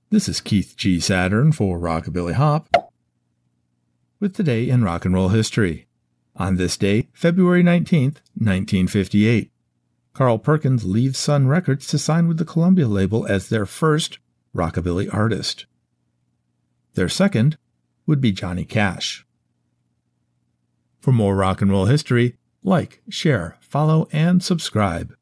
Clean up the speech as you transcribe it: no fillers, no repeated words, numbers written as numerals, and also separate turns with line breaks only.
This is Keith G. Saturn for Rockabilly Hop with Today in Rock and Roll History. On this day, February 19th, 1958, Carl Perkins leaves Sun Records to sign with the Columbia label as their first rockabilly artist. Their second would be Johnny Cash. For more rock and roll history, like, share, follow, and subscribe.